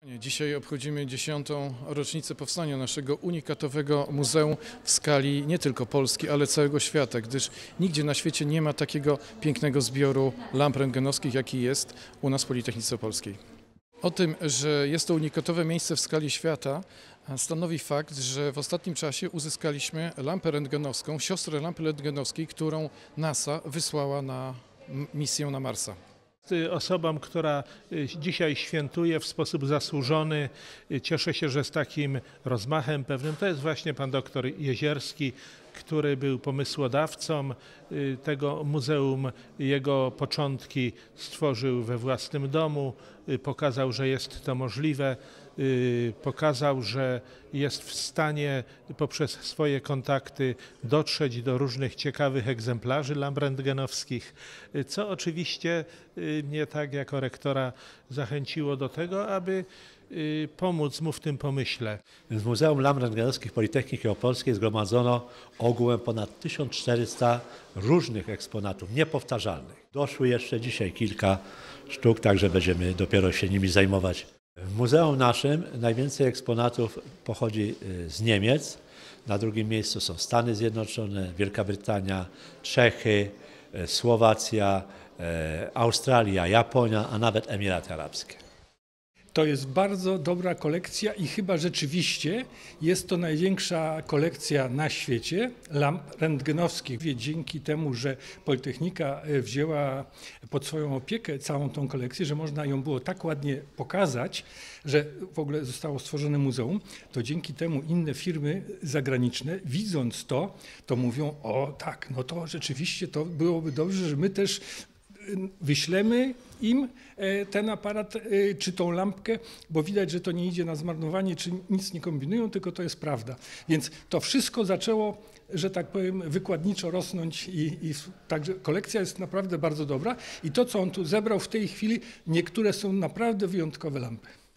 Dzisiaj obchodzimy 10. rocznicę powstania naszego unikatowego muzeum w skali nie tylko Polski, ale całego świata, gdyż nigdzie na świecie nie ma takiego pięknego zbioru lamp rentgenowskich, jaki jest u nas w Politechnice Opolskiej. O tym, że jest to unikatowe miejsce w skali świata, stanowi fakt, że w ostatnim czasie uzyskaliśmy lampę rentgenowską, siostrę lampy rentgenowskiej, którą NASA wysłała na misję na Marsa. Osobą, która dzisiaj świętuje w sposób zasłużony, cieszę się, że z takim rozmachem pewnym, to jest właśnie pan doktor Jezierski, który był pomysłodawcą tego muzeum. Jego początki stworzył we własnym domu, pokazał, że jest to możliwe, pokazał, że jest w stanie poprzez swoje kontakty dotrzeć do różnych ciekawych egzemplarzy lamp rentgenowskich, co oczywiście mnie tak jako rektora zachęciło do tego, aby pomóc mu w tym pomyśle. W Muzeum Lamp Rentgenowskich Politechniki Opolskiej zgromadzono ogółem ponad 1400 różnych eksponatów, niepowtarzalnych. Doszły jeszcze dzisiaj kilka sztuk, także będziemy dopiero się nimi zajmować. W muzeum naszym najwięcej eksponatów pochodzi z Niemiec. Na drugim miejscu są Stany Zjednoczone, Wielka Brytania, Czechy, Słowacja, Australia, Japonia, a nawet Emiraty Arabskie. To jest bardzo dobra kolekcja i chyba rzeczywiście jest to największa kolekcja na świecie lamp rentgenowskich. Dzięki temu, że Politechnika wzięła pod swoją opiekę całą tą kolekcję, że można ją było tak ładnie pokazać, że w ogóle zostało stworzone muzeum, to dzięki temu inne firmy zagraniczne, widząc to mówią: o tak, no to rzeczywiście to byłoby dobrze, że my też wyślemy im ten aparat czy tą lampkę, bo widać, że to nie idzie na zmarnowanie, czy nic nie kombinują, tylko to jest prawda. Więc to wszystko zaczęło, że tak powiem, wykładniczo rosnąć i także kolekcja jest naprawdę bardzo dobra i to, co on tu zebrał w tej chwili, niektóre są naprawdę wyjątkowe lampy.